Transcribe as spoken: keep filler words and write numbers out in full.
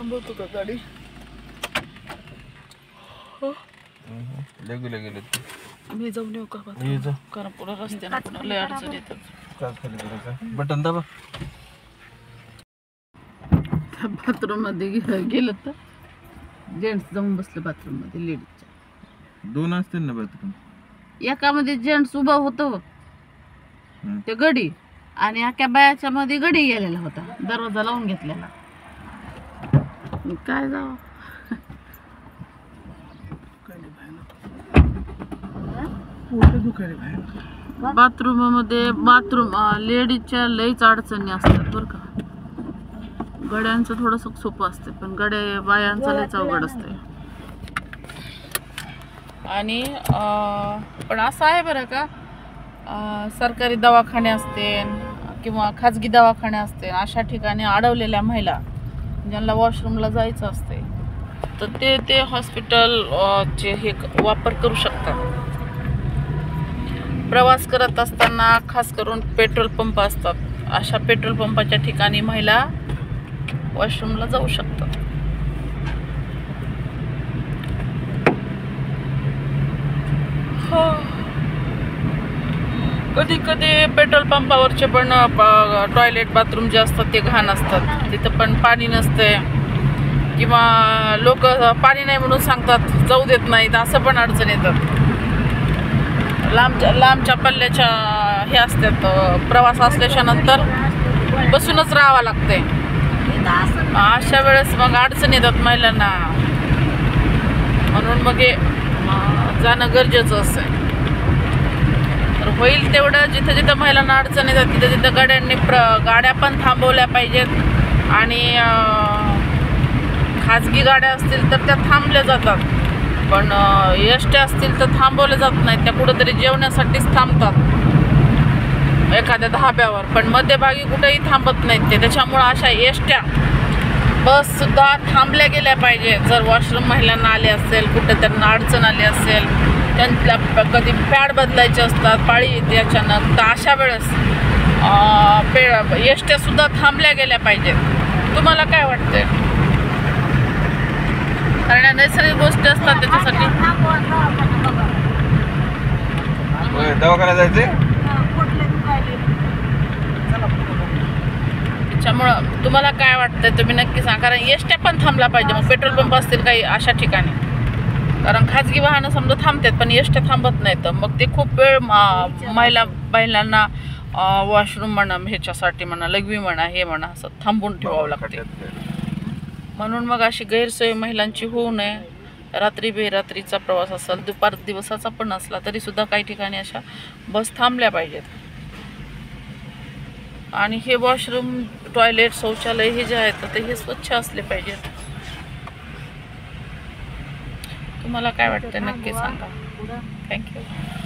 थांबवतो का गाडी? लगेला गेले मी जाऊन येऊ का? ये जा. कारण पुढे रस्त्याने पुन्हा लय अडचण येतात. काय खाली करायचं बटन दाबा. बाथरूम मध्ये गे- गेलं तर जेंट्स जाऊन बसले बाथरूम मध्ये लेडीजच्या. दोन असतील ना बाथरूम. एकामध्ये जेंट्स उभा होतो ते गडी आणि एका बायाच्या मध्ये गडी गेलेला होता, दरवाजा लावून घेतलेला. काय जावं बाथरूम मध्ये बाथरूम लेडीजच्या लईच अडचणी असतात बरं का. गड्यांचं थोडंसं सोपं असते पण गड्या बायांचं लईच अवघड असते. आणि अं, पण असं आहे बरं का, अं, सरकारी दवाखाने असतील किंवा खाजगी दवाखाने असतील, अशा ठिकाणी अडवलेल्या महिला ज्यांना वॉशरूमला जायचं असते तर ते ते हॉस्पिटल चे हे वापर करू शकतात. प्रवास करत असताना खास करून पेट्रोल पंप असतात, अशा पेट्रोल पंपाच्या ठिकाणी महिला वॉशरूमला जाऊ शकतात. कधी कधी पेट्रोल पंपावरचे पण टॉयलेट बाथरूम जे असतात ते घाण असतात, तिथं पण पाणी नसते किंवा लोक पाणी नाही म्हणून सांगतात, जाऊ देत नाहीत, असं पण अडचण येतात. लांबच्या लांबच्या पल्ल्याच्या हे असतात, प्रवास असल्याच्या नंतर बसूनच राहावं लागते. अशा वेळेस मग अडचण येतात महिलांना, म्हणून मग हे जाणं गरजेचं असतं. तर होईल तेवढं जिथं जिथं महिलांना अडचण येतात तिथं तिथं गाड्यांनी प्र गाड्या पण थांबवल्या पाहिजेत आणि खाजगी गाड्या असतील तर त्या थांबल्या जातात, पण एसट्या असतील तर थांबवल्या जात नाहीत. त्या कुठंतरी जेवण्यासाठीच थांबतात एखाद्या धाब्यावर, पण मध्यभागी कुठेही थांबत नाहीत ते. त्याच्यामुळं अशा एसट्या बससुद्धा थांबल्या गेल्या पाहिजे. जर वॉशरूम महिलांना आले असेल, कुठं त्यांना अडचण आली असेल, त्यांना कधी पॅड बदलायचे असतात, पाळी येते अचानक, तर अशा वेळेस पे एसट्यासुद्धा थांबल्या गेल्या पाहिजेत. तुम्हाला काय वाटतंय? कारण या नैसर्गिक गोष्टी असतात त्याच्यासाठी. दवाखान्यात जायचे त्याच्यामुळं तुम्हाला काय वाटतंय तुम्ही नक्की सांगा. कारण एसट्या पण थांबला पाहिजे, मग पेट्रोल पंप असतील काही अशा ठिकाणी. कारण खाजगी वाहनं समजा थांबतात पण एसट्या थांबत नाहीत, मग ते खूप वेळ महिला महिलांना वॉशरूम म्हणा, ह्याच्यासाठी म्हणा, लघवी म्हणा, हे म्हणा, असं थांबून ठेवावं लागते. म्हणून मग अशी गैरसोय महिलांची होऊ नये. रात्री बेरात्रीचा प्रवास असेल, दुपार दिवसाचा पण असला तरी सुद्धा काही ठिकाणी अशा बस थांबल्या पाहिजेत. आणि हे वॉशरूम, टॉयलेट, शौचालय हे जे आहेत तर हे स्वच्छ असले पाहिजेत. तुम्हाला काय वाटतं नक्की सांगा. थँक्यू.